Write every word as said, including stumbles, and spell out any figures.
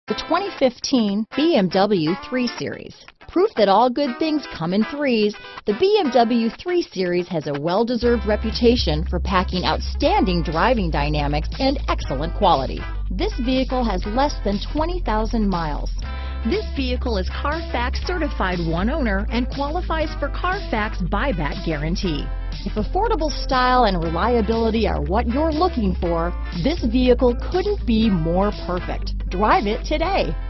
The twenty fifteen B M W three series. Proof that all good things come in threes, the B M W three series has a well-deserved reputation for packing outstanding driving dynamics and excellent quality. This vehicle has less than twenty thousand miles. This vehicle is Carfax certified one owner and qualifies for Carfax buyback guarantee. If affordable style and reliability are what you're looking for, this vehicle couldn't be more perfect. Drive it today.